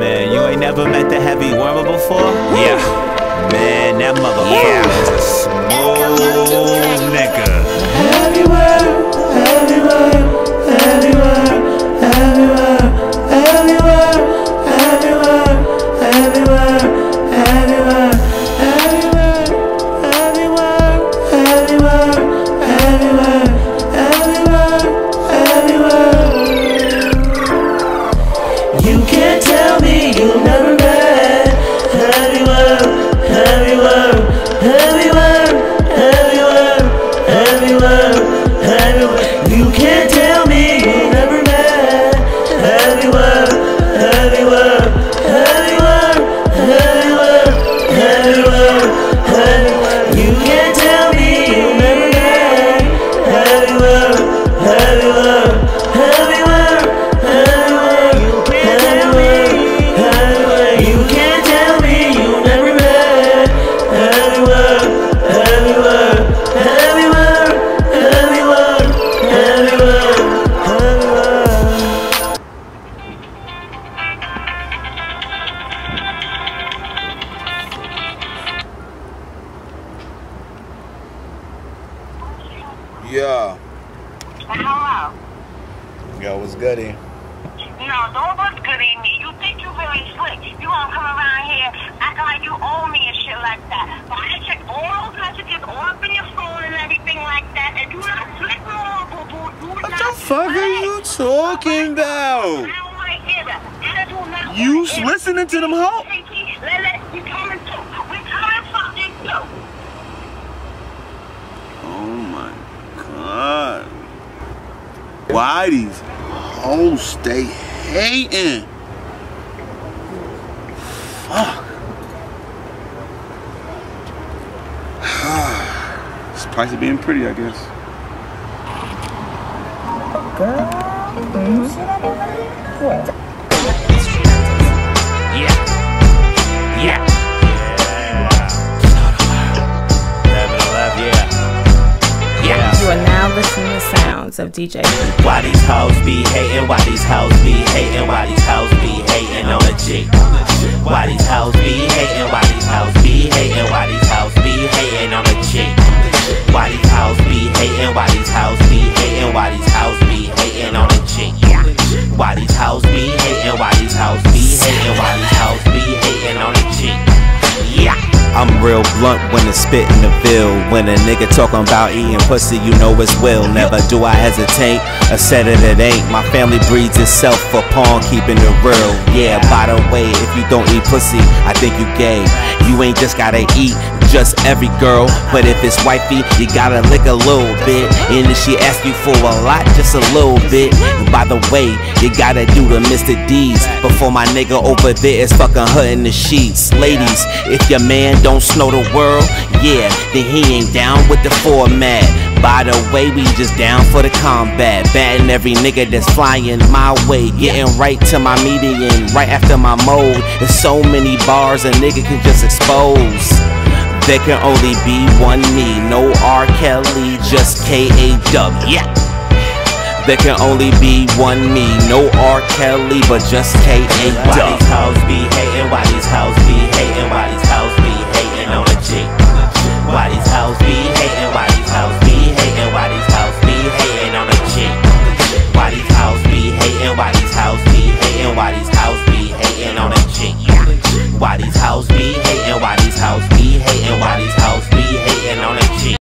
Man, you ain't never met the heavy wormer before? Yeah. Man, that motherfucker is a smooth nigga. Heavy worm, heavy worm, heavy worm, heavy worm, heavy worm, heavy worm, heavy worm, heavy worm, heavy worm, heavy worm, heavy worm, heavy worm, heavy worm, heavy worm. You can't tell me you've never met heavy worm, heavy worm, heavy worm, heavy worm, heavy worm, heavy worm. You can't tell me you've never met heavy worm, heavy worm, heavy worm, heavy worm, heavy worm, heavy worm. You can't tell me you've never met heavy worm, heavy worm, heavy worm, heavy worm. You can't tell me you never met heavy worm, heavy worm, heavy worm, heavy worm, heavy worm, heavy worm. Yeah. Hello. Yo, what's goody? No, don't look good in me. You think you very slick. You gonna come around here acting like you owe me and shit like that. But I check all those messages all up in your phone and everything like that. And do not click more, boo-boo. What the fuck are you talking about? I don't want to hear that. I do not You wanna hear listening to them hoes? We coming too. We coming fucking too. Oh my god. Why these hoes stay hating? Fuck. It's the price of being pretty, I guess. Girl, you see that over there? What? Yeah. Yeah. Never left, yeah. Yeah. You are now listening to sounds of DJ. Why these hoes be hating? Why these hoes be hating? Why these hoes be hating on a G? Why these hoes be hating? Why these hoes be hating? Why these hoes be hating on a G? Why these hoes be hating? Why these hoes be hating? Why these hoes be hating on a G? Why these hoes be hating? Why these hoes be hating? Why these hoes be hating on a G? Yeah. I'm real blunt when it's spitting the bill. When a nigga talking about eating pussy, you know it's will. Never do I hesitate, I said it ain't. My family breeds itself upon keeping it real. Yeah, by the way, if you don't eat pussy, I think you gay. You ain't just gotta eat just every girl, but if it's wifey, you gotta lick a little bit. And if she asks you for a lot, just a little bit. And by the way, you gotta do the Mr. D's before my nigga over there is fucking her in the sheets. Ladies, if your man don't snow the world, yeah, then he ain't down with the format. By the way, we just down for the combat, batting every nigga that's flying my way, getting right to my median, right after my mode. There's so many bars a nigga can just expose. There can only be one me, no R. Kelly, just K-A-W. Yeah. There can only be one me, no R. Kelly, but just K-A-W. Why these hoes be hating? Why these hoes be hating? Why these hoes be hating on a G? Why these hoes be hating? Why these hoes be hating? Why these hoes be hating on a G? Why these hoes be hating? Why these hoes be hating? Why these hoes be hating on a G? Why these hoes be hating? Why these hoes